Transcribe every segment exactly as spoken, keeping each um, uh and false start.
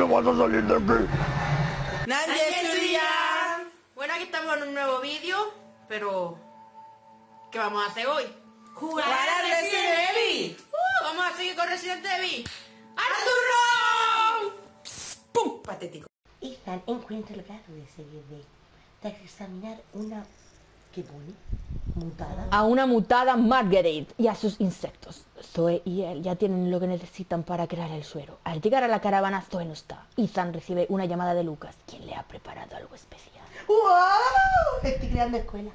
vas a salir de aquí! ¡Nadie estudia! Bueno, aquí estamos en un nuevo vídeo, pero... ¿qué vamos a hacer hoy? ¡Jugar a Resident Evil! Uh, ¡Vamos a seguir con Resident Evil! ¡Arturo! ¡Pum! Patético. Ethan encuentra el gato de serie B tras examinar una... ¿qué pone? Mutada. A una mutada Margaret y a sus insectos. Zoe y él ya tienen lo que necesitan para crear el suero. Al llegar a la caravana, Zoe no está. Ethan recibe una llamada de Lucas, quien le ha preparado algo especial. ¡Wow! Estoy creando escuela.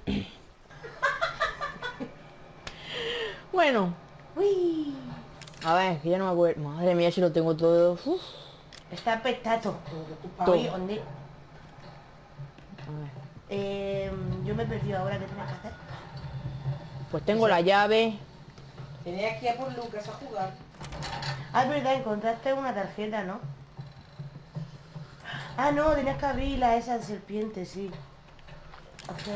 Bueno. Uy. A ver, que ya no me acuerdo. Madre mía, si lo tengo todo. Uf. Está pestato. Todo. Oye, ¿dónde? A ver. Eh, yo me he perdido ahora, ¿qué tengo que hacer? Pues tengo la llave. Tenía que ir a por Lucas a jugar. Ah, es verdad, encontraste una tarjeta, ¿no? Ah, no, tenías que abrirla esa serpiente, sí. Ok.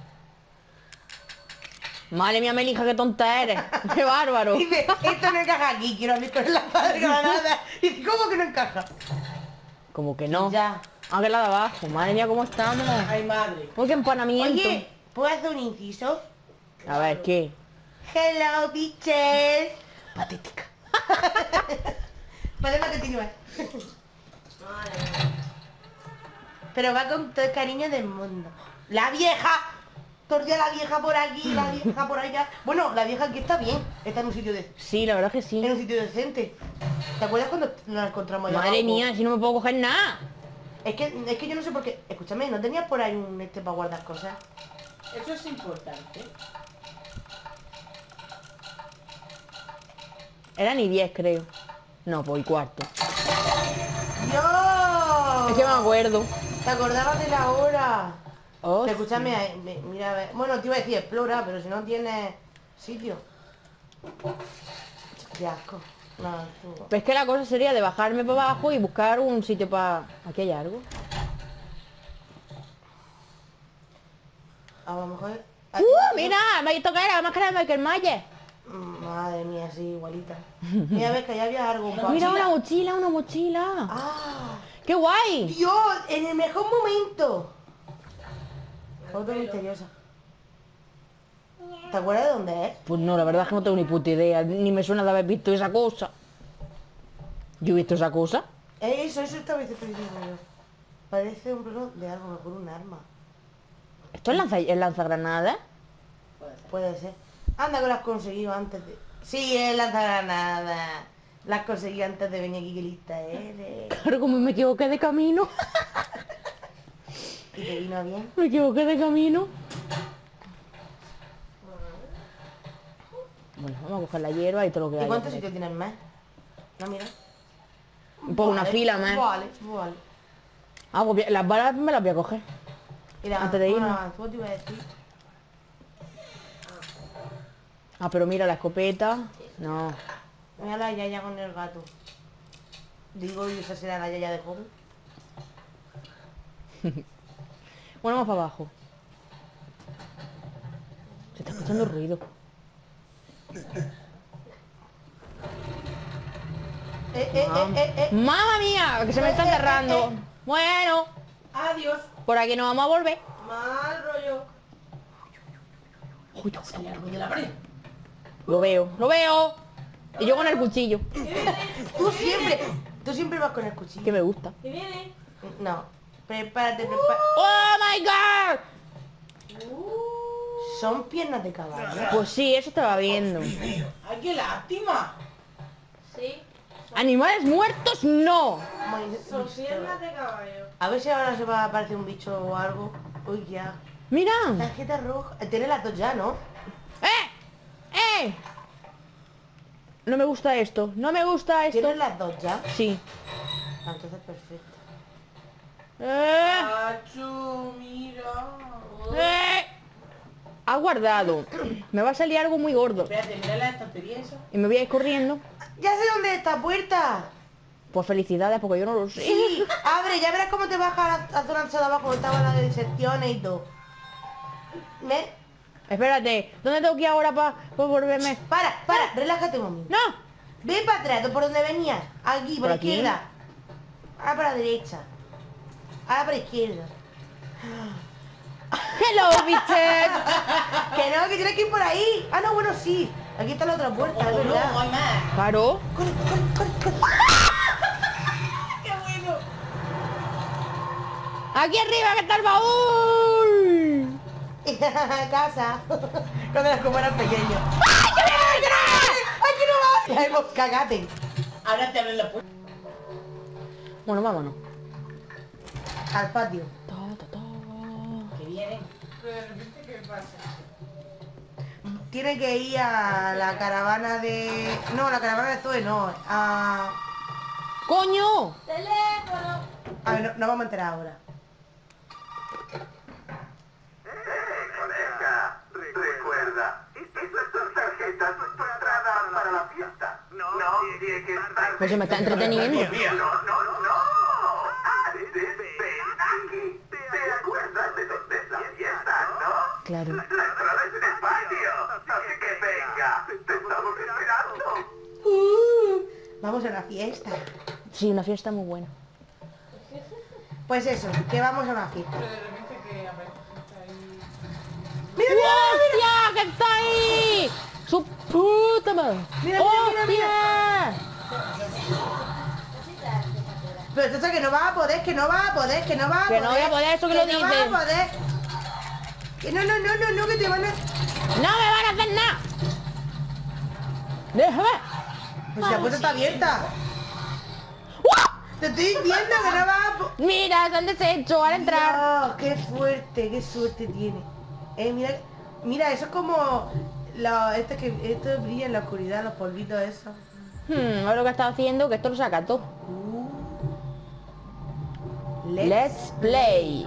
Madre mía, Melija, qué tonta eres. Qué bárbaro. Dice, esto no encaja aquí, quiero abrir con la de granada. Dice, ¿cómo que no encaja? Como que no. Ya. Ah, que la de abajo. Madre mía, ¿cómo estamos? Ay, madre. Uy, qué empanamiento. Oye, ¿puedo hacer un inciso? A ver, ¿qué? Hello, bitches. Patética. Podemos continuar. Pero va con todo el cariño del mundo. La vieja. Tordía la vieja por aquí, la vieja por allá. Bueno, la vieja aquí está bien. Está en un sitio de... Sí, la verdad es que sí. en un sitio decente. ¿Te acuerdas cuando nos encontramos allá Madre abajo? mía, si no me puedo coger nada. Es que, es que yo no sé por qué. Escúchame, ¿no tenías por ahí un este para guardar cosas? Eso es importante. Era ni diez, creo. No, pues y cuarto. ¡Dios! Es que me acuerdo. ¿Te acordabas de la hora? Oh, Te escúchame, eh, me- mira, a ver. Bueno, te iba a decir explora, pero si no tienes sitio. Qué asco. No, tú- Pues que la cosa sería de bajarme para abajo y buscar un sitio para... Aquí hay algo. a lo mejor... ¡Uh! Mira, me ha visto que era la máscara de Michael Myers. Madre mía, sí, igualita. Mira, ves que ya había algo. un Mira, pa- una mochila, una mochila. ¡Ah! ¡Qué guay! ¡Dios! En el mejor momento. Foto misteriosa. ¿Te acuerdas de dónde es? Pues no, la verdad es que no tengo ni puta idea. Ni me suena de haber visto esa cosa. ¿Yo he visto esa cosa? Eh, Eso, eso esta vez estoy diciendo yo. Parece un reloj de algo, mejor un arma. ¿Esto es lanza, el lanzagranadas? Puede ser. Anda que lo has conseguido antes de... Sí, es lanzagranada. La has conseguido antes de venir aquí, que lista eres. Claro, como me equivoqué de camino. ¿Y te vino bien? Me equivoqué de camino. Bueno, vamos a coger la hierba y todo lo que ¿Y hay. cuántos sitios tienes más? No, mira. Pues una fila más. Vale, vale. Ah, pues bien, las balas me las voy a coger. Mira, Antes de bueno, irnos. ¿cómo te iba a decir? Ah, pero mira, la escopeta. No. Mira la yaya con el gato. Digo, y esa será la yaya de joven. Bueno, vamos para abajo. Se está escuchando ruido. Eh, eh, eh, eh, eh. ¡Mamma mía! Que se me está Eh, eh, cerrando. eh, eh. Bueno, Adiós. por aquí nos vamos a volver. Mal rollo. Uy, Sale algo de la pared. lo veo, lo veo. Y yo con el cuchillo. Tú siempre, tú siempre vas con el cuchillo. Que me gusta. ¿Qué viene? No. Prepárate, prepárate. ¡Oh, my God! Son piernas de caballo. Pues sí, eso estaba viendo. ¡Ay, qué lástima! Sí. Animales muertos, no. Son piernas de caballo. A ver si ahora se va a aparecer un bicho o algo. Uy, ya. Mira. Tarjeta roja. Tiene las dos ya, ¿no? ¡Eh! ¡Eh! No me gusta esto. No me gusta esto. ¿Tienes las dos ya? Sí. Ah, entonces perfecto. ¡Eh! Achu, mira. ¡Eh! Ha guardado. Me va a salir algo muy gordo. Espérate, mira la estantería esa. Y me voy a ir corriendo. Ya sé dónde es esta puerta. Pues felicidades, porque yo no lo sé. Sí, abre, ya verás cómo te baja a la, a zona ancha de abajo, donde estaba la de disecciones y todo. ¿Me? Espérate, ¿dónde tengo que ir ahora para volverme? Para, para, relájate un momento. ¡No! Ve para atrás, por donde venías. Aquí, por, ¿Por la aquí? izquierda. Ahora para la derecha. Ahora para la izquierda. Hello, bitches. Que no, que tienes que ir por ahí. Ah, no, bueno, sí. Aquí está la otra puerta, es Oh, no, verdad. hay más. Claro. Corre, corre, corre, corre. ¡Qué bueno! Aquí arriba que está el baúl. Casa. Cuando las copas eran pequeños. ¡Ay, que viene! ¡Que no! ¡Ay, que no va! Ya hemos cagate. Ahora te abren la puerta. Bueno, vámonos. Al patio. Ta, ta, ta. Que vienen. Pero de repente, ¿qué pasa? Tiene que ir a la caravana de... No, la caravana de Zoe no. A... ¡Coño! ¡Teléfono! A ver, no, no vamos a enterar ahora. Venga, recuerda, estas son tarjetas para entrada para la fiesta. No, no tiene que estar... Pues se me está entreteniendo. No, no, no. Antes, ven aquí. ¿Te acuerdas de dónde es la fiesta, no? Claro. La entrada es en el patio. Así que venga, te estamos esperando. Uh, vamos a una fiesta. Sí, una fiesta muy buena. Pues eso, que vamos a una fiesta. Pero de repente que aparece ahí. ¡Mira, mira, ¡Hostia! ¡Que está ahí! ¡Su puta madre! Mira, mira, mira, ¡Hostia! Pero esto que no va a poder, que no va a poder, que no va a Que poder. no voy a poder, eso que lo no dices. va a poder. Que no, no, no, no, no, que te van a... ¡No me van a hacer nada! ¡Déjame! Pues si la puerta está abierta. Te estoy diciendo que no va a... po- Mira, se han deshecho al entrar. Dios, qué fuerte, qué suerte tiene. Eh, mira, mira, eso es como... La, este que esto brilla en la oscuridad, los polvitos esos. Hmm, ahora lo que está haciendo, que esto lo saca todo. Uh. Let's play.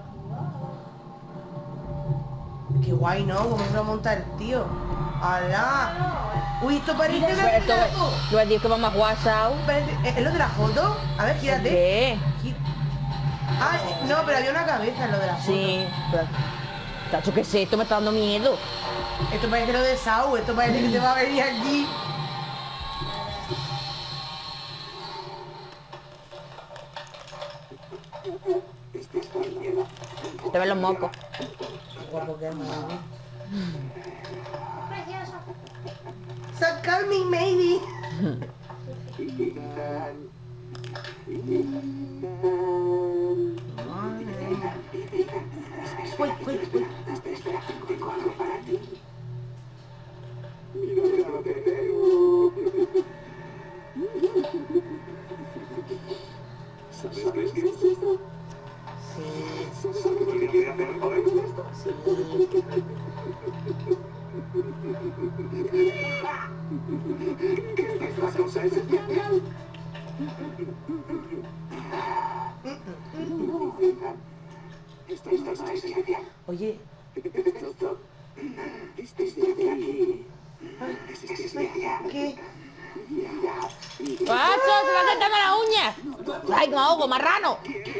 Qué guay, ¿no? Cómo se lo monta el tío. ¡Hala! Uy, esto parece Pero una... esto, lo voy a decir que vamos a jugar Sao. Parece- ¿Es lo de la foto? A ver, gírate. ¿Qué? Gi- Ah, eh, no, pero había una cabeza en lo de la foto. Sí. Pero, tacho, ¿qué es esto? Me está dando miedo. Esto parece lo de Sau, esto parece que te va a venir aquí. Te ven los mocos. Guapo que es, madre. So calming, maybe. Uy, uy, uy. Oye. ¿Qué? ¡Paso! ¡Se va cortando la uña! ¡Ay, que me ahogo, marrano!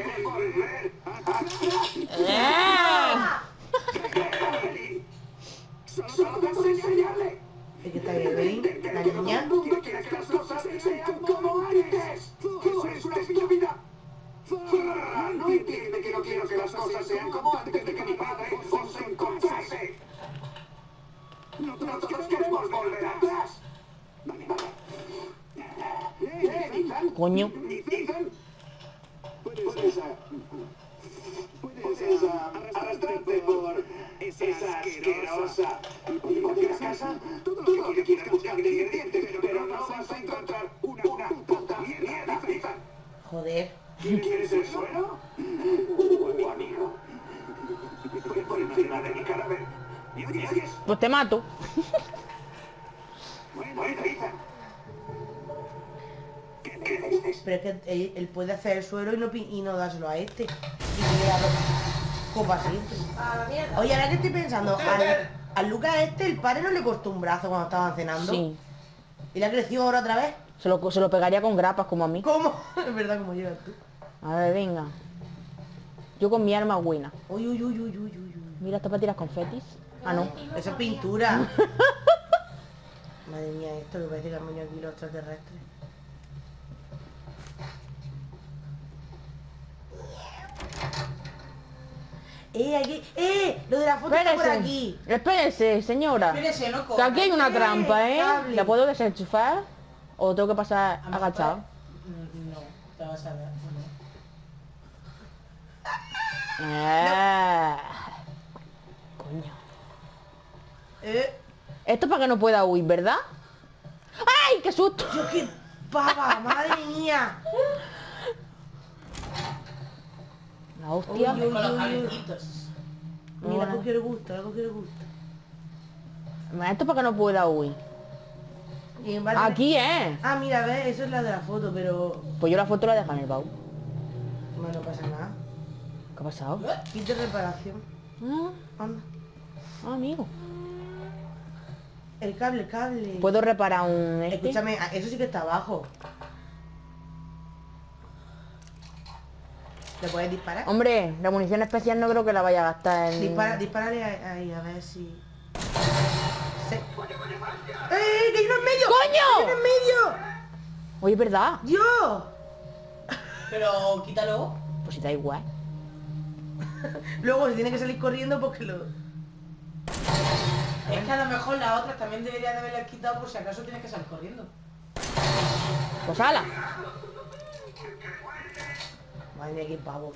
¡Eh! ¿De qué está Evelyn? ¿La niña? No entiende que no quiero que las cosas sean como antes de que mi padre os encontrase. No nos queremos volver atrás. Vale, vale. Eh, Ethan. Coño. Ethan. Puedes, ah, puedes ah, arrastrarte por esa asquerosa. Y porque a casa todo lo que quieras buscar de ingredientes, pero no vas a encontrar una, una puta mierda, Ethan. Joder. ¿Quieres el suelo? Uh, amigo. Puedes por encima de mi cadáver. ¿Y oyes? Pues te mato. Bueno, Ethan. ¿Qué dices? Pero es que él, él puede hacer el suero y no, pi- y no dárselo a este. Y que le da dos copas siempre. Oye, ahora que estoy pensando, al, al Lucas este el padre no le costó un brazo cuando estaban cenando. Sí. ¿Y le ha crecido ahora otra vez? Se lo, se lo pegaría con grapas como a mí. ¿Cómo? Es verdad, como llevas tú. A ver, venga. Yo con mi arma buena. Uy, uy, uy, uy, uy, uy, uy. Mira, esto para tirar confetis. Ah, no. Eso es pintura. Madre mía, esto me parece que han venido aquí los extraterrestres. Eh, aquí. ¡Eh! Lo de la foto está por Espérese. aquí. Espérese, señora. Espérese, loco. Que aquí hay una Eh, trampa, ¿eh? cable. ¿La puedo desenchufar? ¿O tengo que pasar A lo mejor- agachado? Mm, No, te vas a ver. No. Ah. Coño. Eh. Esto para que no pueda huir, ¿verdad? ¡Ay, qué susto! Yo qué pava, madre mía. La hostia. Uy, uy. Con los cablecitos. Mira, Bueno. cogió el gusto, le cogió el gusto. Esto para que no pueda huir. Y en base- Aquí, ¿eh? Ah, mira, ves, eso es la de la foto, pero... Pues yo la foto la dejo en el baúl. Bueno, no pasa nada. ¿Qué ha pasado? Kit de reparación. Ah, Anda. ah, amigo. El cable, el cable. ¿Puedo reparar un este? Escúchame, eso sí que está abajo. ¿Le puedes disparar? Hombre, la munición especial no creo que la vaya a gastar en... Dispara, dispárale ahí, a ver si... Se... ¡Eh, que hay uno en medio! ¡Coño! ¡Hay uno en medio! Oye, ¿verdad? ¡Dios! Pero quítalo. Pues si da igual. Luego se tiene que salir corriendo porque lo... Es que a lo mejor la otra también debería de haberla quitado por si acaso tienes que salir corriendo. Pues ala. Madre mía, qué pavo.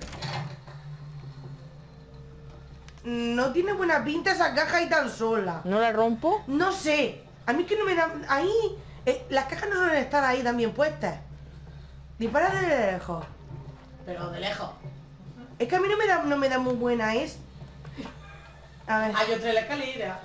No tiene buena pinta esa caja ahí tan sola. ¿No la rompo? No sé. A mí que no me da... Ahí... eh, las cajas no suelen estar ahí también puestas. Dispara de lejos. Pero de lejos. Es que a mí no me da, no me da muy buena, es... A ver. Hay otra en la escalera.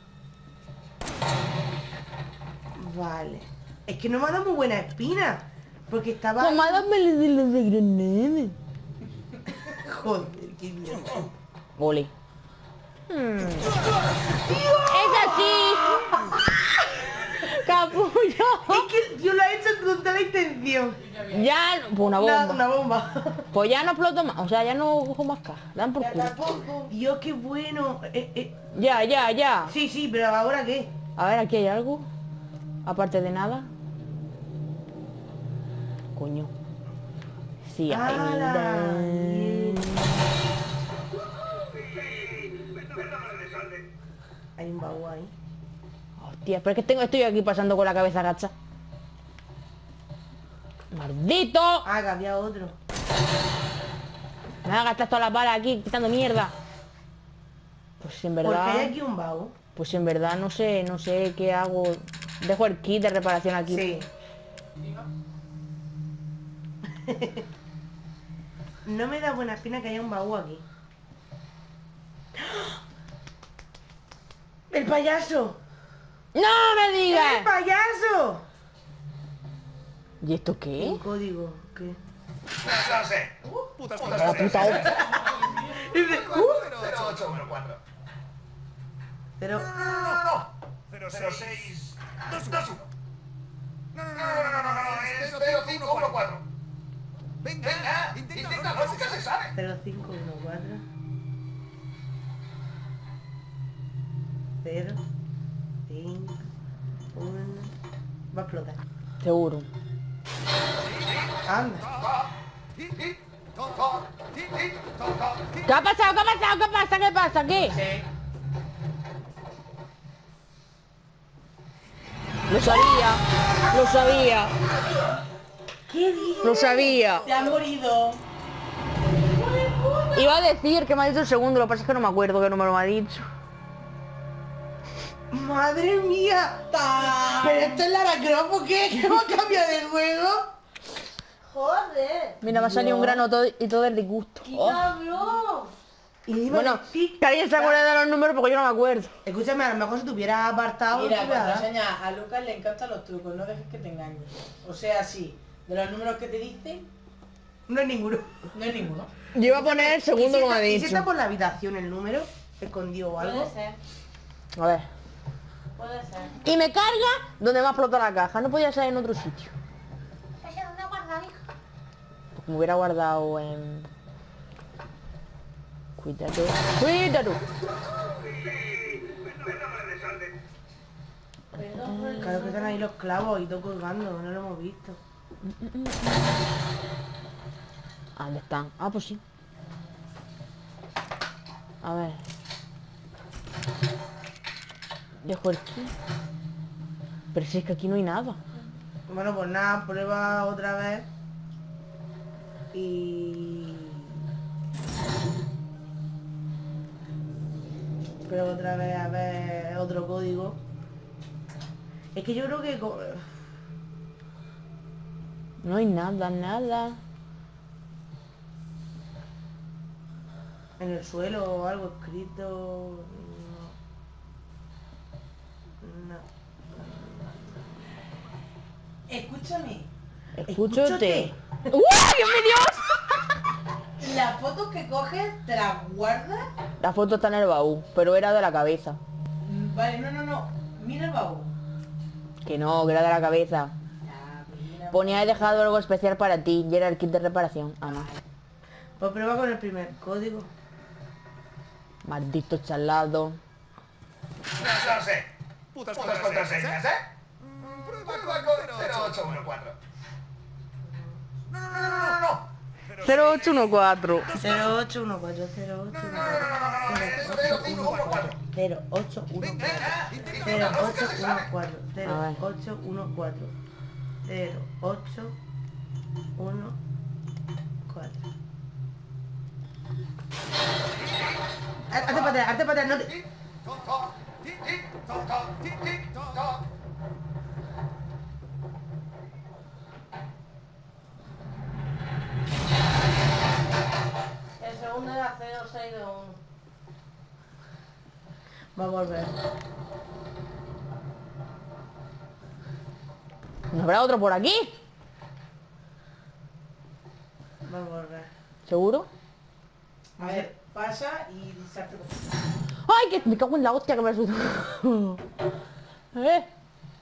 Vale. Es que no me ha dado muy buena espina. Porque estaba... Mamá, dame de los de granada. Joder, qué mierda. Ole. Hmm. ¡Es así! ¡Capullo! Es que yo lo he hecho con toda la intención. Ya... Pues una Nada, bomba. una bomba. Pues ya no exploto más. O sea, ya no cojo más cajas. Dan por culo. Dios, qué bueno. Eh, eh. Ya, ya, ya. Sí, sí, pero ¿ahora qué? A ver, aquí hay algo. Aparte de nada. Coño. Sí, hay. ¡Hala! Bien. Hay un baúl ahí. Hostia, pero es que tengo, estoy aquí pasando con la cabeza agacha. ¡Maldito! Ah, que había otro. Me va a gastar todas las balas aquí quitando mierda. Pues en Porque verdad. hay aquí un baúl. Pues en verdad no sé, no sé qué hago. Dejo el kit de reparación aquí. Sí. No me da buena espina que haya un baúl aquí. ¡El payaso! ¡No me ¡El digas! payaso! ¿Y esto qué? Un código. ¿Qué? No sé. Puta, puta, La puta hostia. cero ocho uno cuatro. Pero... No, no, no, no. cero seis dos uno. No, no, no, no, no, no, no, es cero cinco uno cuatro. Venga, inténtalo, nunca se sabe. cero cinco uno cuatro cero cinco uno. Va a explotar. Seguro. Anda. ¿Qué ha pasado? ¿Qué ha pasado? ¿Qué pasa? ¿Qué pasa? ¿Qué? Sí. Lo sabía. Lo sabía. ¿Qué dices? Lo sabía. Te has morido. Iba a decir que me ha dicho el segundo, lo que pasa es que no me acuerdo qué número me ha dicho. ¡Madre mía! ¿Pero esto es Lara Croft o qué? ¿Qué va a cambiar de juego? ¡Joder! Mira, me ha salido un grano todo y todo el disgusto. Oh. ¡Cabrón! Y encima Bueno, el tic- que alguien se acuerde de los números porque yo no me acuerdo. Escúchame, a lo mejor si te hubiera apartado... Mira, te hubiera cuando dado. enseñas a Lucas le encantan los trucos, no dejes que te engañe. O sea, sí, de los números que te dicen, No hay ninguno. no hay ninguno. Yo iba a poner el segundo ¿Y si como está- he ¿Y si está dicho. por la habitación el número? ¿Escondido o algo? ser, A ver. puede ser. Y me carga donde me ha explotado la caja. No podía ser en otro sitio. Pues me hubiera guardado en... Cuidado. Cuidado. Claro que están ahí los clavos y todo colgando, no lo hemos visto. ¿Dónde están? Ah, pues sí. A ver. Dejo el key. Pero si es que aquí no hay nada. Bueno, pues nada, prueba otra vez. Y... prueba otra vez a ver otro código. Es que yo creo que... co- No hay nada, nada. en el suelo o algo escrito... No. No. Escúchame. Escúchate. ¡Uy, Dios mío, Dios! Las fotos que coges, ¿te las guardas? La foto está en el baúl, pero era de la cabeza. Mm, Vale, no, no, no. Mira el baúl. Que no, que era de la cabeza. Ya, pues mira. Ponía he dejado algo especial para ti y era el kit de reparación. Ah, no. Pues prueba con el primer código. Maldito chalado. No lo sé. Putas contraseñas, ¿eh? Prueba con cero ocho uno cuatro. No, no, no, no, no, no. cero ocho uno cuatro. cero ocho uno cuatro cero ocho uno cuatro cero ocho uno cuatro cero ocho uno cuatro cero ocho uno cuatro cero ocho uno cuatro. Hazte para atrás, hazte para atrás, no te... El segundo era cero seis dos uno. Va a volver. ¿No habrá otro por aquí? Va a volver. ¿Seguro? A ver, pasa y se hace... ¡Ay, que me cago en la hostia que me asustó! ¿Eh?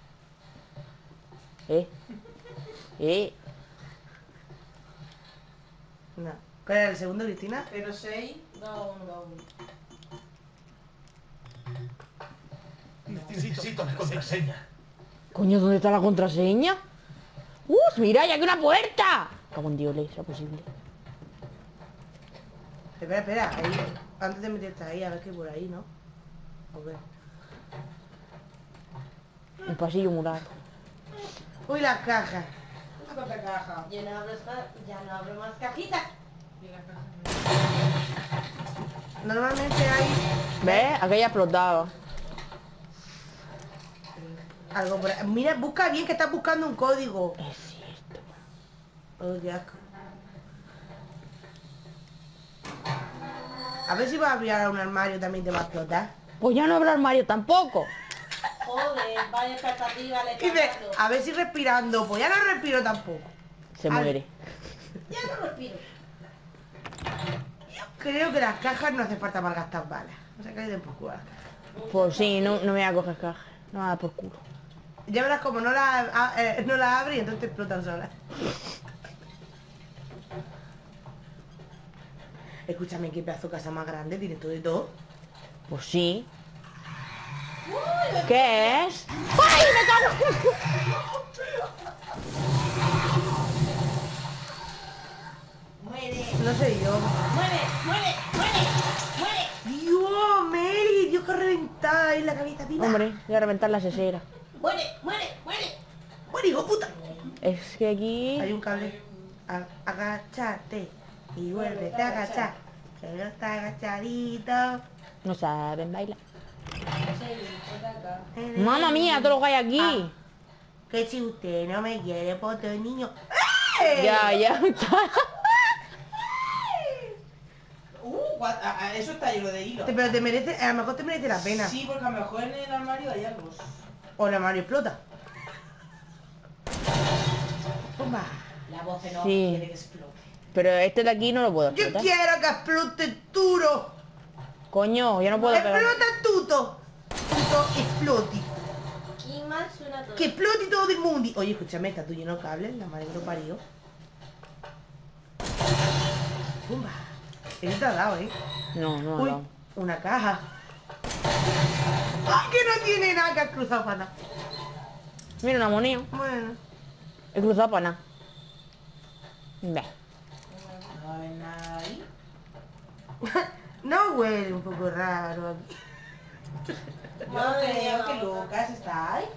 ¿Eh? ¿Eh? No. ¿Cuál era el segundo, Cristina? cero seis dos uno dos uno. Necesito mi contraseña. Coño, ¿dónde está la contraseña? ¡Uh! ¡Mira, ya hay una puerta! Cago en Dios, ¿será posible? Espera, espera, ahí. Antes de meterte ahí, a ver qué hay por ahí, ¿no? A ver. Un pasillo mural. Uy, las cajas. Otra caja. Ya no abro, ya no abro más cajitas. Y la caja. Normalmente hay ¿Ves? Aquella explotaba. algo por ahí. Mira, busca bien que estás buscando un código. Es cierto. Oh, qué asco. A ver si vas a abrir ahora un armario también te va a explotar. Pues ya no habrá armario tampoco. Joder, vaya expectativa le Y dice, a ver si respirando. Pues ya no respiro tampoco. Se Al- muere. Ya no respiro. Yo creo que las cajas no hace falta malgastar balas. O sea que le den por culo a las cajas. Pues sí, no, no me voy a coger caja. No va a dar por culo. Ya verás como no la, a- eh, no la abre y entonces explotan solas. Escúchame, qué pedazo de casa más grande, tiene todo y todo. Pues sí. ¿Qué es? ¡Ay, me cago! Muere, No sé yo. muere, muere, muere, muere. Dios, Meli, Dios que reventada ahí la cabeza, tita. Hombre, voy a reventar la sesera. Muere, muere, muere. Bueno, hijo puta. Es que aquí... Hay un cable. A- Agáchate y vuélvete a agachar. Pero está agachadito. No saben bailar. Eh, ¡Mamma mía! Todo lo que hay aquí. Ah. Que si usted no me quiere, pues todo niño. ¡Ey! Ya, ya. Uh, gua- a- a- eso está lleno de hilo. Te- Pero te merece, a lo mejor te merece la pena. Sí, porque a lo mejor en el armario hay algo. O el armario explota. Toma. La voz no Sí. quiere que explote. Pero este de aquí no lo puedo Yo explotar. quiero que explote duro. Coño, yo no puedo pegar. Explota tuto. Tuto, exploti. Y mal suena todo. Que explote todo el mundo. Oye, escúchame, está tú lleno de cables, la madre que lo parió. Pumba. Eso te ha dado, ¿eh? No, no, Uy, no. una caja. ¡Ay, que no tiene nada que has cruzado para nada! Mira, una moneda. Bueno. He cruzado para nada. Ve. No hay nada ahí. No huele un poco raro. No creo que Lucas está ahí.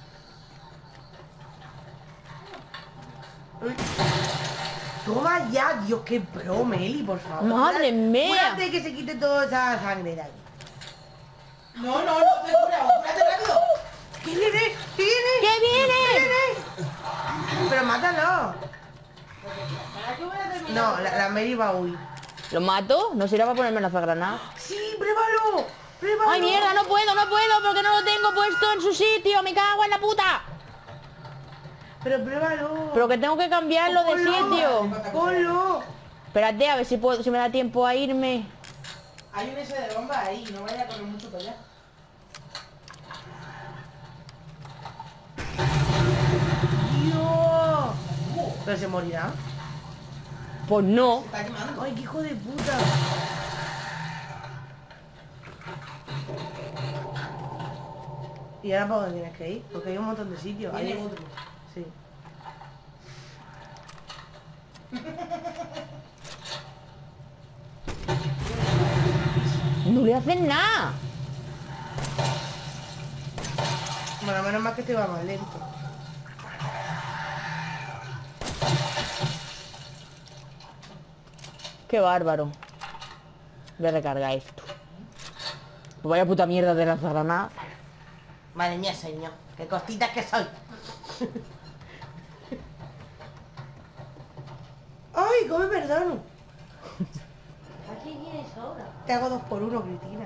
Toma ya, Dios, qué pro, Meli, por favor. ¡Madre mía! Cúrate que se quite toda esa sangre de ahí. No, no, no te cura, cúrate rápido. ¿Qué viene? ¿Qué viene? ¿Qué viene? Pero mátalo. ¿Para qué voy a terminar? No, la, la Meli va a huir. ¿Lo mato? No será para ponerme lanzagranadas. Sí, pruébalo. Pruébalo. ¡Ay, mierda! No puedo, no puedo porque no lo tengo puesto en su sitio. ¡Me cago en la puta! Pero pruébalo. Pero que tengo que cambiarlo de Ponlo. sitio. Ponlo. Espérate, a ver si puedo, si me da tiempo a irme. Hay un ese de bomba ahí, no vaya a correr mucho para allá. Dios. Pero se morirá. Pues no. Está quemando. Ay, qué hijo de puta. ¿Y ahora para dónde tienes que ir? Porque hay un montón de sitios. Viene Hay- otro. Sí. No le hacen nada. Bueno, menos mal que te va más lento. Qué bárbaro. Voy a recargar esto. Pues vaya puta mierda de lanzagranadas. Madre mía, señor. Qué costitas que soy. Ay, come perdón. ¿A qué vienes ahora? Te hago dos por uno, Cristina.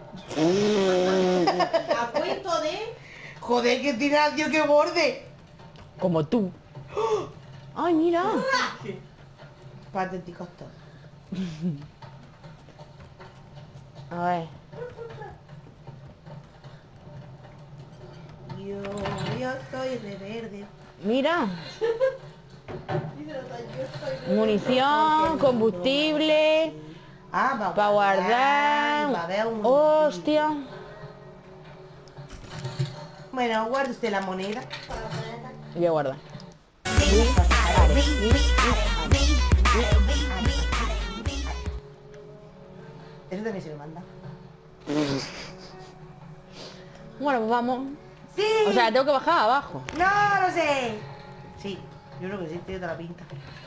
A cuento de... Joder, Cristina, tío, qué borde. Como tú. Ay, mira. Patéticos todos. A ver. Yo, yo estoy de verde. Mira. Munición, combustible. Ah, va Para guardar. Va a haber un... Hostia. Bueno, guarde usted la moneda. Voy a guardar. Eso también se lo manda. Bueno, pues vamos. ¡Sí! O sea, tengo que bajar abajo. ¡No, no sé! Sí, yo creo que sí, tiene toda la pinta.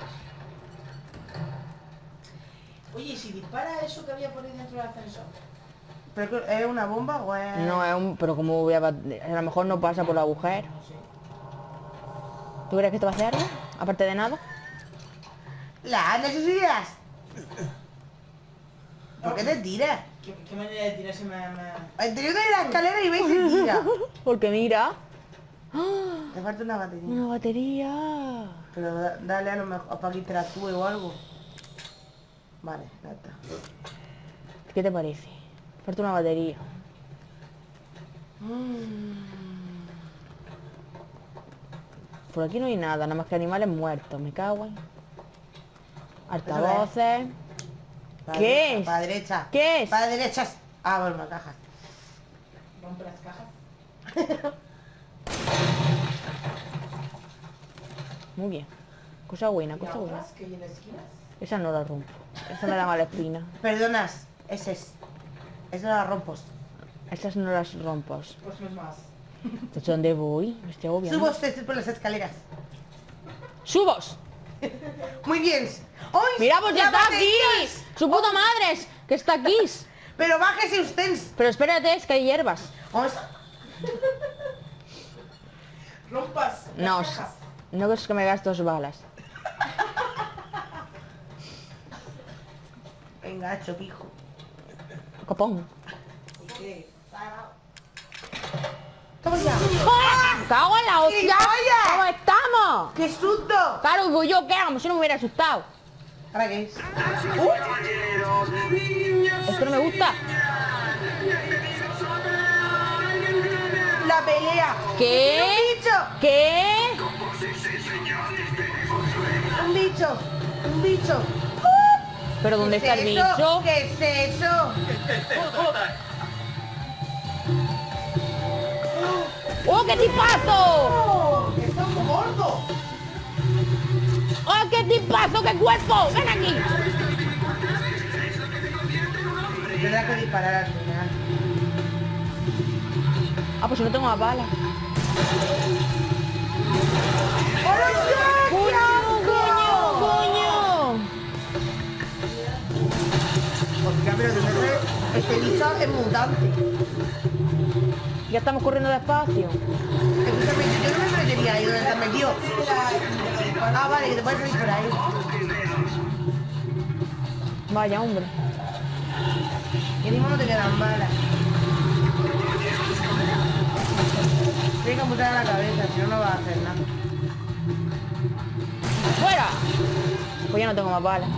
Oye, ¿y si dispara eso que había por ahí dentro del ascensor? ¿Pero es una bomba o es...? No es un... Pero como voy a... bat- A lo mejor no pasa por el agujero. ¿Tú crees que esto va a hacer algo? Aparte de nada. ¡Las necesidades! ¿Por qué te tiras? ¿Qué, qué manera de tirarse me... me... He tenido que ir a la escalera y veis que tira. Porque mira. Te falta una batería. Una batería. Pero da- dale a lo mejor para que interactúe o algo. Vale, ya está. ¿Qué te parece? Falta una batería. Por aquí no hay nada, nada más que animales muertos. Me cago en... Altavoces. Para ¿Qué derecha, es? Para derecha. ¿Qué es? Para derechas. Ah, bueno, una caja. rompe las cajas? Muy bien. Cosa buena, ¿Y cosa buena. otras que hay en las esquinas? Esa no la rompo. Esa me da mala espina. Perdonas, ese es. Esa la rompos. Esas no las rompos. Pues no es más. ¿Entonces dónde voy? Me estoy agobiando. Subo usted por las escaleras. ¡Subos! Muy bien. ¡Ay! ¡Mira, pues ya ¡La está aquí! batería! ¡Su puta madre! es ¡Que está aquí! Pero bájese usted. Pero espérate, es que hay hierbas. Vamos. Rompas las No, cajas. no es que me gasto dos balas. Venga, chopijo. Copón. ¿Y qué? ¡Toma ya! ¡Ah! ¡Cago en la hostia! ¡Gilipollas! ¿Cómo estamos? ¡Qué susto! Claro, pues yo qué, como si no me hubiera asustado. ¿Ahora qué es? Esto no me gusta. ¡La pelea! ¿Qué? ¡Un bicho! ¿Qué? ¡Un bicho! ¡Un bicho! ¿Pero dónde ¿Qué está el es eso? bicho? ¿Qué es eso? ¡Oh, qué tipazo! ¡Oh! ¡Está muy gordo! ¡Oh, qué tipazo, qué cuerpo! ¡Ven aquí! Tendrás que disparar al final. Ah, pues si no tengo más balas. ¡Coño, coño, coño! Hostia, pero tú me crees, este bicho es mutante. Ya estamos corriendo despacio. Escúchame, yo no me metería ahí donde estás metido. Ah, vale, que te puedes salir por ahí. Vaya, hombre. Y mismo no te quedan balas. Tienes que apuntar a la cabeza, si no, no vas a hacer nada. ¡Fuera! Pues ya no tengo más balas.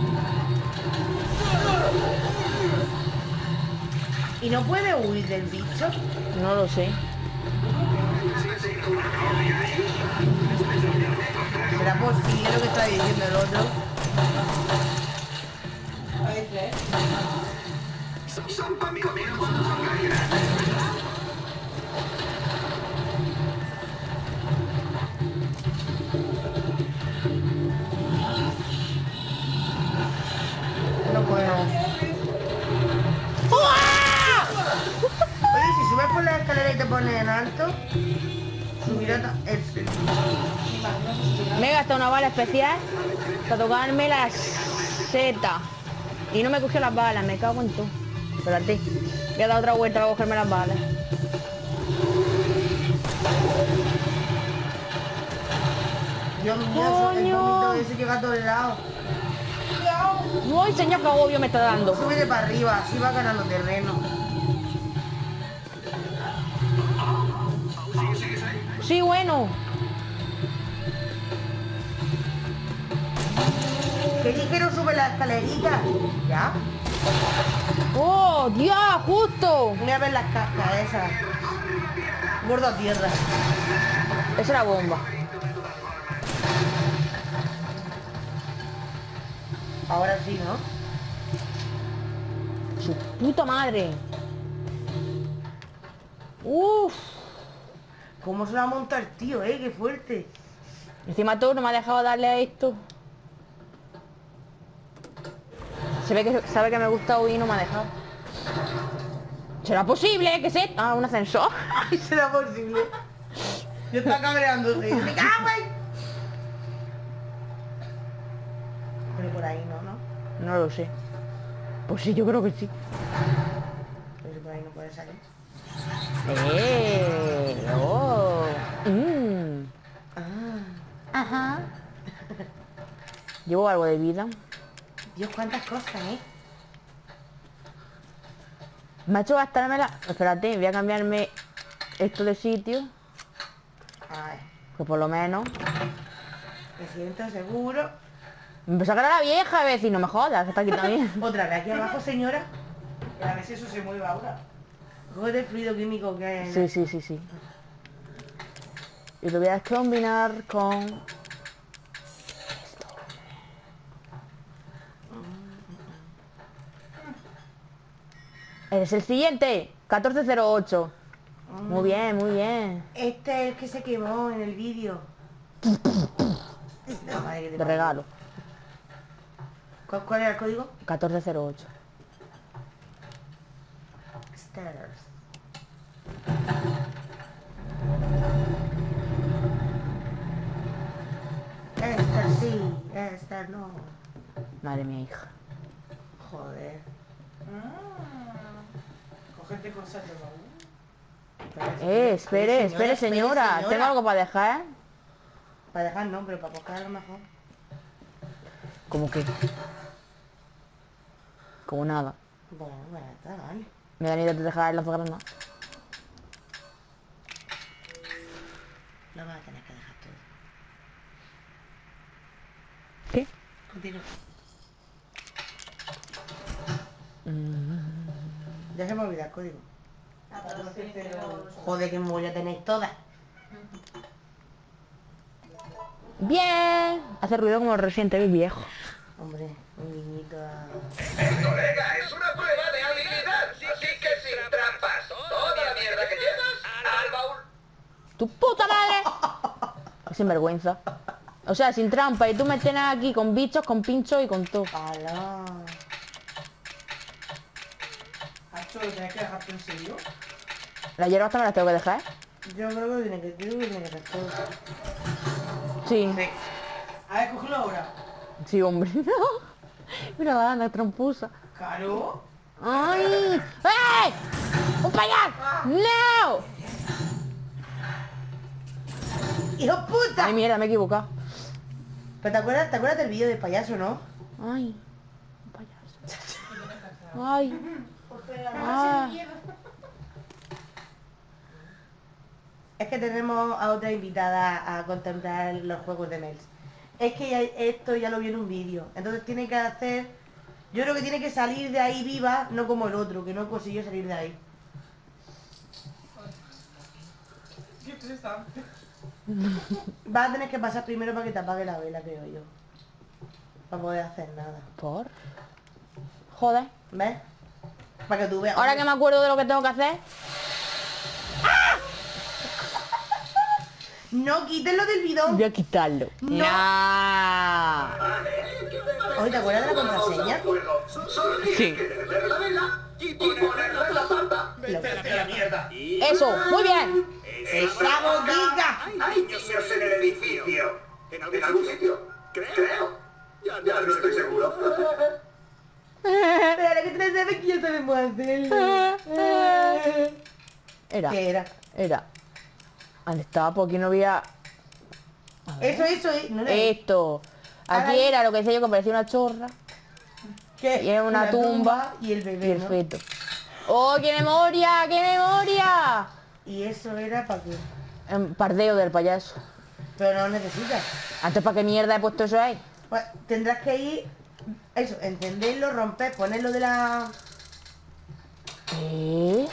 ¿Y no puede huir del bicho? No lo sé. ¿Será posible lo que está diciendo el otro? No puedo. Oye, si subes por la escalera y te pones en alto, subir a... el- Me he gastado una bala especial para tocarme la seta. Y no me cogió las balas, me cago en todo. Espérate. Voy a dar otra vuelta para cogerme las balas. Dios mío, eso- el ¡Coño! vómito ese llega a todos lados. ¡Uy, señor, qué agobio me está dando! Súbete para arriba, así va ganando terreno. Sí, bueno. Que dijeron sube la escalerita. ¿Ya? ¡Oh, Dios! ¡Justo! Voy a ver las cascas esas. Gordo a tierra. Esa era bomba. Ahora sí, ¿no? ¡Su puta madre! ¡Uf! ¿Cómo se la monta el tío, eh? ¡Qué fuerte! Encima todo no me ha dejado darle a esto. Se ve que sabe que me gusta huir y no me ha dejado. ¿Será posible que se... Ah, un ascensor? ¡Ay, será posible! Yo estaba cabreándose. ¡Me cago en! Pero por ahí no, ¿no? No lo sé. Pues sí, yo creo que sí. Pero por ahí no puede salir. ¡Eh! ¡Oh! Mm. Ah. Ajá. Llevo algo de vida. Dios, cuántas cosas, ¿eh? Me ha hecho gastármela... Espérate, voy a cambiarme esto de sitio. Ay, Que por lo menos... me siento seguro. Me empezó a creer la vieja, a decir, no me jodas, que está aquí también. Otra vez aquí abajo, señora. A ver si eso se mueve ahora. Coge el fluido químico que hay. Sí, sí, sí, sí. Y lo voy a combinar con... Eres el siguiente, catorce cero ocho. Muy bien, muy bien. Este es el que se quemó en el vídeo. No, madre que te De parió. regalo. ¿Cuál, ¿Cuál era el código? catorce cero ocho. Stairs. Esta sí, esta no. Madre mía, hija. Joder. Cogete cosas de baúl. Eh, espere, espere, señora. Tengo algo para dejar. Para dejar no, pero para buscar a lo mejor. Como que... Como nada. Bueno, bueno, está, vale. Me da miedo de dejar las granadas. Lo vas a tener que dejar todo. ¿Qué? Continúa. Ya se me olvida el código. Joder, que memoria tenéis todas. Bien. Hace ruido como reciente el viejo. Hombre, un niñito. a- Colega, es una prueba de habilidad, así que sin trampas. Toda la mierda que llevas al baúl. ¡Tu puta madre! Qué sinvergüenza. O sea, sin trampa. Y tú me tienes aquí con bichos, con pinchos y con todo. ¡Hala! pero tienes que dejarte en serio. ¿Las hierbas también las tengo que dejar? Yo creo que tiene que, creo que tiene que hacer todo. Sí. Sí. A ver, cógelo ahora. Sí, hombre. Mira la Ana, tramposa. Claro. ¡Ay! ¡Ey! ¡Un payaso! ¡No! ¡Hijo puta! Ay, mierda, me he equivocado. Pero te acuerdas, ¿te acuerdas del vídeo del payaso, no? Ay, un payaso. Ay. Ah. Es que tenemos a otra invitada a contemplar los juegos de Mels. Es que ya- esto ya lo vi en un vídeo. Entonces tiene que hacer... Yo creo que tiene que salir de ahí viva, no como el otro, que no consiguió salir de ahí. Qué estresante. Vas a tener que pasar primero para que te apague la vela, creo yo. Para poder hacer nada. ¿Por? Joder. ¿Ves? Para que tú veas. Ahora que me acuerdo de lo que tengo que hacer. No quites lo del bidón. Voy a quitarlo. No. Nah. Oye, ¿te acuerdas de la contraseña? Sí. La vela y ponerla en la tarta. Vete a la mierda. Eso, muy bien. ¡Esa botica! Hay niños en el edificio. ¿En algún sitio? Creo. Ya no estoy seguro. Pero ahora que te sabes que ya sabemos hacerlo. Era. ¿Qué era? Era. ¿Dónde estaba? Porque no había... Eso, eso, eh, no era. Esto. Aquí Ahora- era lo que decía yo, que parecía una chorra. ¿Qué? Y era una tumba y el bebé, Y el ¿no? feto. ¡Oh, qué memoria! ¡Qué memoria! Y eso era para qué. En pardeo del payaso. Pero no lo necesitas. Antes, ¿para qué mierda he puesto eso ahí? Pues tendrás que ir, eso, encenderlo, romper, ponerlo de la... ¿Eh?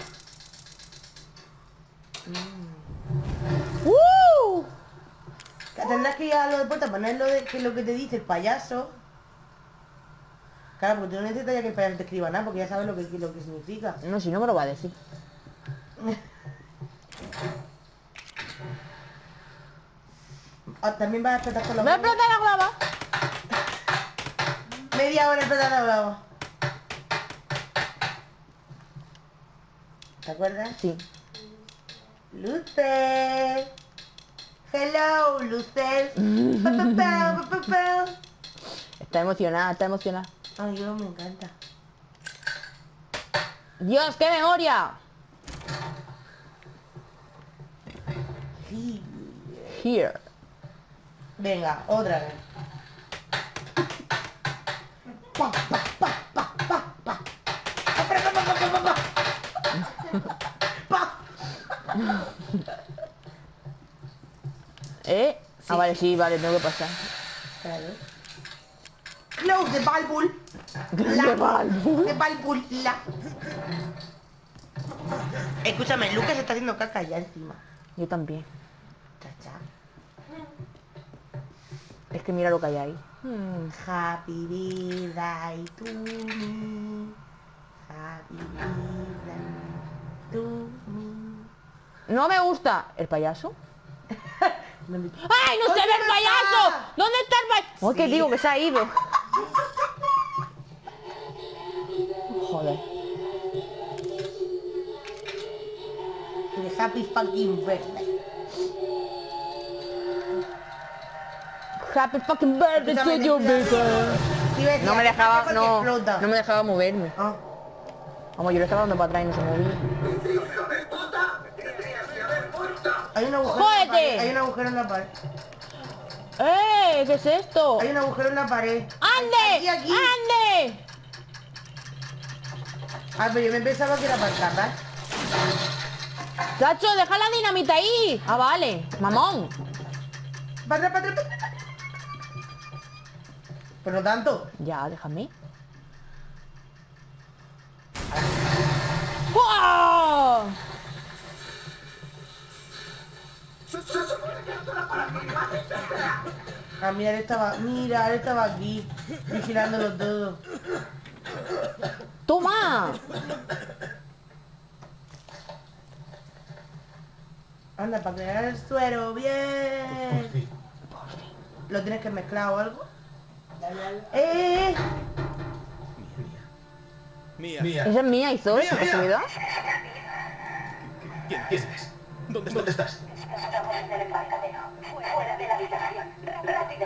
¡Uh! que Tendrás que ir a lo de puerta, ponerlo de que es lo que te dice el payaso. Claro, porque tú no necesitas ya que el payaso te escriba nada, porque ya sabes lo que, lo que significa. No, si no me lo va a decir. Ah, también vas a explotar con los ¡Me huevos. explota la glava! Media hora explotar la brava. ¿Te acuerdas? Sí. Luces. Hello, luces. Pa, pa, pa, pa, pa, pa. Está emocionada, está emocionada. Ay, yo me encanta. ¡Dios, qué memoria! Sí. Here. Venga, otra vez. Pa, pa, pa, pa, pa, pa. Pa, pa, pa, pa, pa, pa, pa. Pa. ¿Eh? Ah, vale, sí, vale, tengo que pasar. Claro. Close the Bible. The Bible. The Bible. La. Escúchame, Lucas está haciendo caca ya encima. Yo también. Chacha. Es que mira lo que hay ahí. Hmm. Happy birthday to me. Happy birthday to me. No me gusta. ¿El payaso? ¿Dónde- ¡Ay, no se ¿Dónde ve el está? payaso! ¿Dónde está el payaso? Oh, que Sí. digo que se ha ido. Joder. The happy fucking birthday. Happy fucking birthday to Escúchame, you, escúchame. baby. Te iba a decir, No me dejaba, porque no, explota. no me dejaba moverme. Ah, Vamos, yo le estaba dando para atrás y no se movía. hay un agujero en la ¡Jódete! pared. Hay un agujero en la pared. ¡Eh! ¿Qué es esto? Hay un agujero en la pared. ¡Ande! Aquí, aquí. ¡Ande! Ah, pero yo me pensaba que era para escapar. ¡Tacho, deja la dinamita ahí! Ah, vale. Mamón. Para atrás, para atrás, para atrás. Pero no tanto. Ya, déjame. ¡Wow! Ah, mira, él estaba, mira, él estaba aquí, vigilándolo todo. ¡Toma! Anda, para crear el suero, bien. ¿Lo tienes que mezclar o algo? ¡Eh! Mía. Mía. Esa es mía y Zoe, ¿se Mía, ha subido? ¿Quién, ¿Quién quién es? ¿Dónde ¿Dónde estás? estás? Estamos en el embarcadero. Fuera de la habitación. Rápido.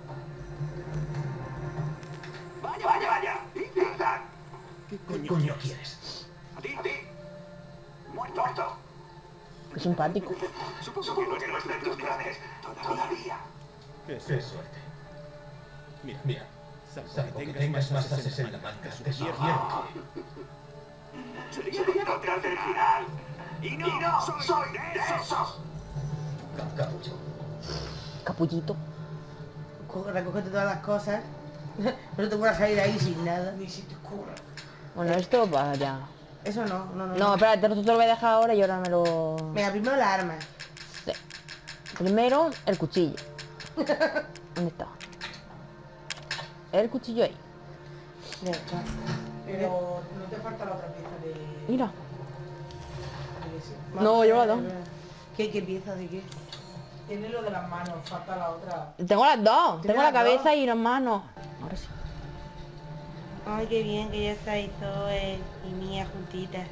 Vaya, vaya, vaya. Ethan. ¿Qué ¿Qué coño? coño quieres? A ti, a ti. Muerto. Muerto. Qué simpático. Supongo que no está en tus planes. Todavía. ¿Qué es Qué eso? suerte. Mira, Mira, salvo salvo que que tengas más de sesenta sesenta marcas marcas de de suficiente. suficiente. Sería encontrarte el final. Y no, y no soy de esos. Capullo. Capullito. Co- Recógete todas las cosas. No te puedas salir ahí sin nada. Ni si te ocurra. Bueno, esto para allá. Eso no, no, no. No, espérate, esto te lo voy a dejar ahora y ahora me lo... Venga, primero las armas. Sí. Primero, el cuchillo. ¿Dónde está? El cuchillo ahí. Ya está. Pero no te falta la otra pieza de... Mira. de ese. No, lleva dos. ¿Qué, qué pieza de qué? Tiene lo de las manos, falta la otra. Tengo las dos. ¿Tiene Tengo la las cabeza dos? y las manos. Ahora sí. Ay, qué bien que ya estáis Zoe y Mía juntitas.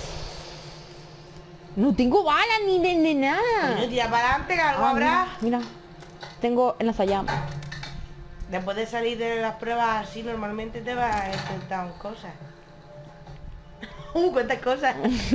No tengo balas ni de, de nada. Coño, tira para adelante, que algo Ah, habrá. mira, mira. Tengo el lanzallamas. Después de salir de las pruebas así, normalmente te vas a enfrentar cosas. ¡Uh, cuántas cosas!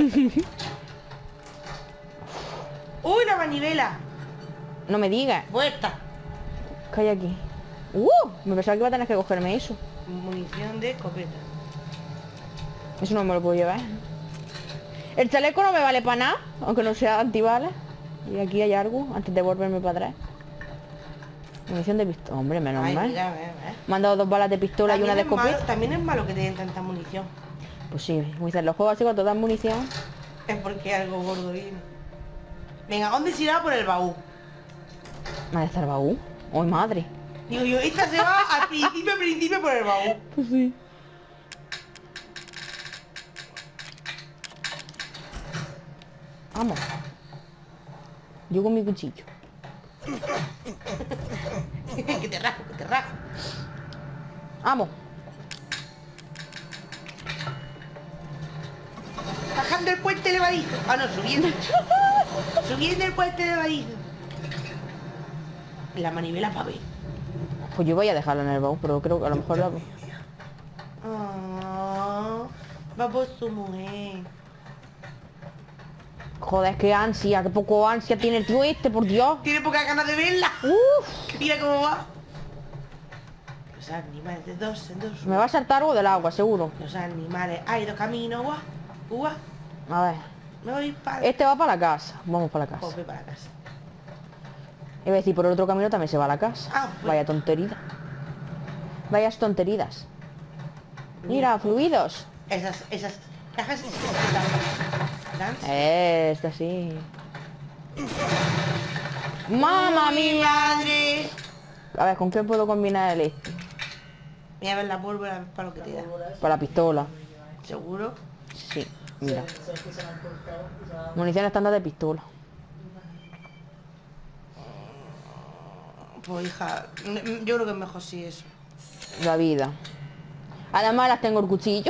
¡Uy, la manivela! No me digas. ¡Vuelta! ¿Qué hay aquí? ¡Uh! Me pensaba que iba a tener que cogerme eso. Munición de escopeta. Eso no me lo puedo llevar. El chaleco no me vale para nada, aunque no sea antibalas. Y aquí hay algo, antes de volverme para atrás. Munición de pistola. Hombre, menos Ay, mal. mira, mira, mira. Me han dado dos balas de pistola y una de es malo, escopeta. también es malo que te den tanta munición. Pues sí, como dicen los juegos así cuando dan munición. Es porque algo gordo viene. Venga, ¿dónde se irá por el baúl? Me ha de estar baúl. ¡Ay, madre! Digo yo, esta se va al principio, principio por el baúl. Pues sí. Vamos. Yo con mi cuchillo. Que te rajo, que te rajo. Vamos. Bajando el puente levadizo. Ah, no, subiendo. Subiendo el puente levadizo. La manivela para ver. Pues yo voy a dejarlo en el baúl, pero creo que a lo mejor la... Oh, va por su mujer. Joder, qué ansia, qué poco ansia tiene el tío este, por Dios. Tiene pocas ganas de verla. Uf, Mira cómo va. Los animales de dos en dos. me va a saltar algo del agua, seguro. Los animales. Hay dos caminos, guau. Guau. A ver. Me voy para... Este va para la casa. Vamos para la casa. Pues voy para casa. Iba a decir, por el otro camino también se va a la casa. Ah, pues. Vaya tontería. Vayas tonteridas. Mira, fluidos. Esas, esas cajas... Dance. Esta sí. ¡Mamma ¡Mi mía! madre! A ver, ¿con qué puedo combinar el este? Voy a ver la pólvora para lo que te da. Para la pistola. ¿Seguro? Sí, mira. Sabes que se me han cortado y se me han- Munición estándar de pistola. Pues hija, n- yo creo que es mejor si eso. La vida. Además las tengo el cuchillo.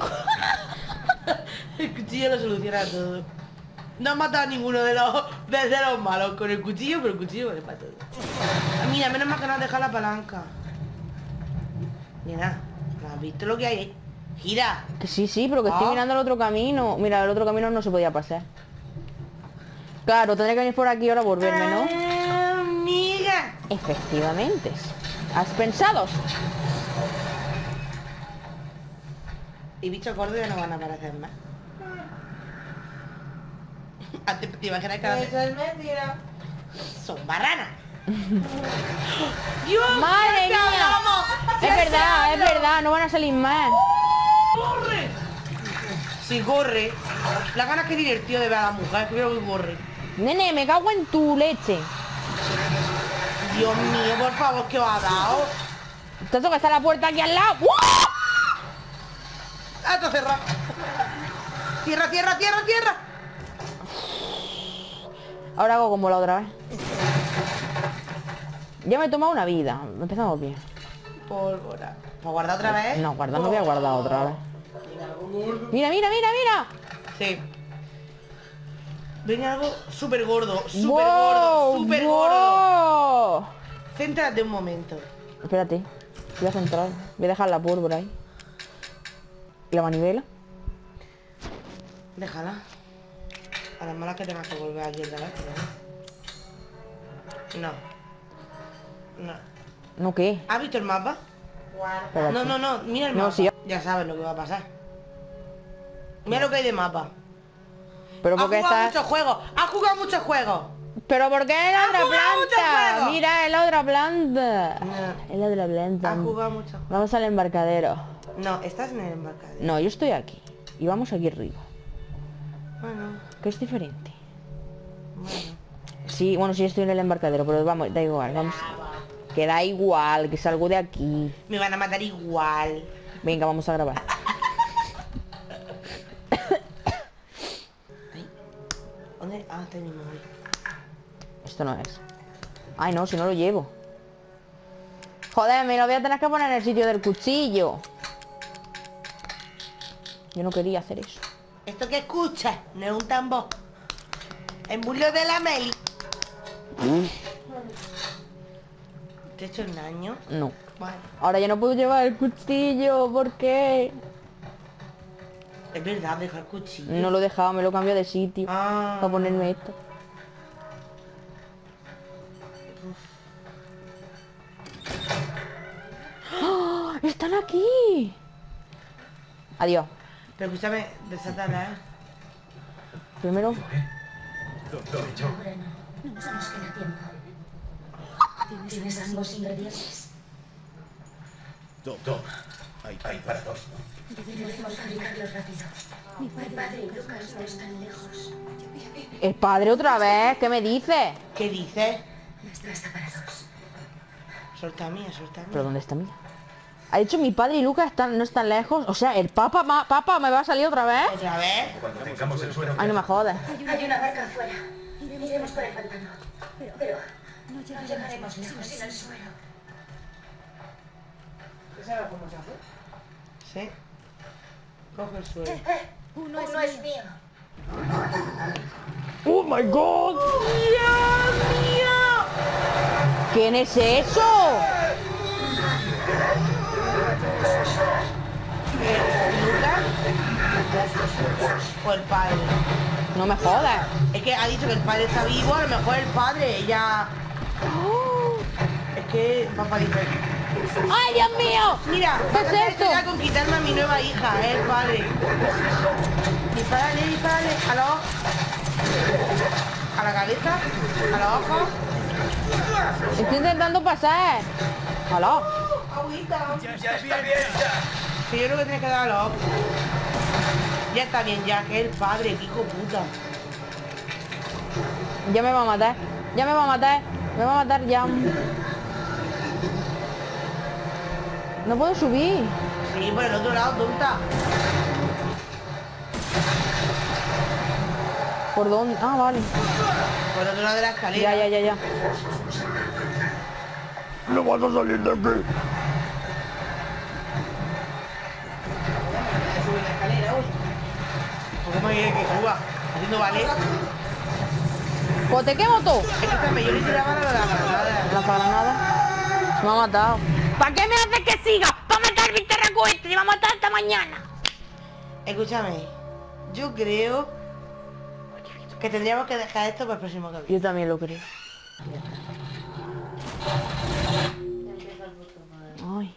El cuchillo lo soluciona todo. No ha matado a ninguno de los, de, de los malos con el cuchillo, pero el cuchillo vale para todo. Ah, mira, menos mal que no has dejado la palanca. Mira, ¿no has visto lo que hay ahí? Gira. Que sí, sí, pero que estoy Ah. mirando el otro camino. Mira, el otro camino no se podía pasar. Claro, tendré que venir por aquí ahora a volverme, ¿no? Ah, amiga. Efectivamente. ¿Has pensado? Y bichos gordos ya no van a aparecer más. Antes te imaginas que Eso es mentira. son barranas. ¡Dios! ¡Madre ya mía! hablamos! Es verdad, es verdad, no van a salir más. ¡Corre! Si corre. La ganas que tiene el tío de ver a la mujer, que creo que corre. Nene, me cago en tu leche. Dios mío, por favor, ¿qué os ha dado? Tanto que está la puerta aquí al lado. ¡Uh! ¡Ah, está cerrado! ¡Tierra, tierra, tierra, tierra! Ahora hago como la otra vez. Ya me he tomado una vida. Empezamos bien. Pólvora. ¿Para guardar otra vez? No, guardar no voy a guardar otra vez. Venga, algo gordo. Mira, mira, mira, mira. Sí. Ven algo súper gordo, súper Wow, gordo, súper gordo. wow. Céntrate un momento. Espérate. Voy a centrar. Voy a dejar la pólvora ahí. ¿Y la manivela? Déjala. A las malas que tengas que volver aquí otra vez, ¿no? No. No. ¿No qué? ¿Has visto el mapa? Espérate. No, no, no, mira el No, mapa. sí. Ya sabes lo que va a pasar. Mira lo que hay de mapa. Pero Has porque jugado está... muchos juegos, has jugado muchos juegos. Pero porque es la ¡Ha otra jugado muchos planta. juegos! Mira, es la otra planta. No. Es la otra planta. Has jugado muchos juegos. Vamos al embarcadero. No, estás en el embarcadero. No, yo estoy aquí. Y vamos aquí arriba. Bueno, Que es diferente. bueno. Sí, bueno, sí estoy en el embarcadero, pero vamos, da igual, vamos. Que da igual, que salgo de aquí. Me van a matar igual. Venga, vamos a grabar. ¿Dónde? Ah, está mismo ahí. Esto no es. Ay, no, si no lo llevo. Joder, me lo voy a tener que poner en el sitio del cuchillo. Yo no quería hacer eso. Esto que escuchas no es un tambor. El muslo de la Meli. ¿Te he hecho un daño? No. Bueno, Ahora ya no puedo llevar el cuchillo, ¿por qué? es verdad, deja el cuchillo. No lo dejaba, me lo cambió de sitio. Ah. Para ponerme esto. ¡Ah! ¡Están aquí! Adiós. Pero escúchame, desátala, ¿eh? Primero... No nos queda tiempo. ¿Tienes ambos ingredientes? Toma. Hay, hay para dos. Debemos fabricarlos rápido. Mi padre y Lucas no están lejos. ¿El padre otra vez? ¿Qué me dices? ¿Qué dices? Nuestra está para dos. Suelta mía, suelta mía. ¿Pero dónde está mía? Ha dicho mi padre y Lucas están, no están lejos. O sea, el papa, ma- papa me va a salir otra vez. ¿Otra vez? Cuando tengamos el suero... Ay, no me jodas. Hay una barca afuera. Iremos por el pantano. Pero, pero no llegaremos lejos sin el suelo. ¿Sabes cómo se hace? Sí. Coge el suelo. Uno es mío. ¡Oh, my God! ¡Dios mío! ¿Quién es eso? ¿Lucas? O el padre. No me jodas. Es que ha dicho que el padre está vivo, a lo mejor el padre, ella... Es que papá dice... ¡Ay, Dios mío! Mira, ¿Qué es vas a hacer esto? ya con quitarme a mi nueva hija, eh, el padre. Dispárale, dispárale, a los... A la cabeza, a los ojos. Estoy intentando pasar. ¡Hala! Agüita. Ya está bien, ya. Sí, yo creo que tienes que dar a los ojos. Ya está bien, ya, que es el padre, que hijo puta. Ya me va a matar. Ya me va a matar. Me va a matar ya. No puedo subir. Sí, por el otro lado, tonta. ¿Por dónde? Ah, vale. Por el otro lado de la escalera. Ya, ya, ya, ya. No vas a salir de aquí. Sube la escalera, uy. ¿Por qué me quiere que suba? Haciendo ballet. Pues te quemo todo. Escúchame, yo le tiraba la granada. La granada. Me ha matado. ¿Para qué me haces que siga? ¡Para matar mi terracoeste! ¡Y va a matar hasta mañana! Escúchame, yo creo que tendríamos que dejar esto para el próximo capítulo. Yo también lo creo. Ay.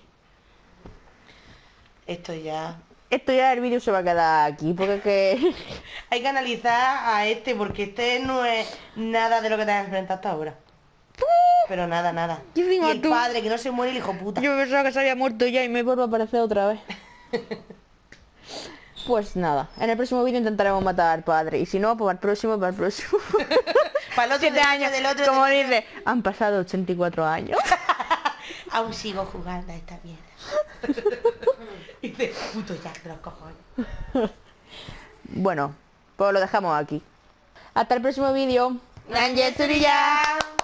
Esto ya... Esto ya el vídeo se va a quedar aquí, porque es que... Hay que analizar a este, porque este no es nada de lo que te has enfrentado hasta ahora. Pero nada, nada. Y Y encima el tú. padre, que no se muere el hijo puta. Yo pensaba que se había muerto ya y me vuelvo a aparecer otra vez. Pues nada, en el próximo vídeo intentaremos matar al padre. Y si no, pues al próximo, para el próximo. Para el otro, Siete del años, otro, del otro, como del otro. dice, han pasado ochenta y cuatro años. Aún sigo jugando a esta mierda. Y dice, puto Jack de los cojones. Bueno, pues lo dejamos aquí. Hasta el próximo vídeo. ¡Nanjetsuria!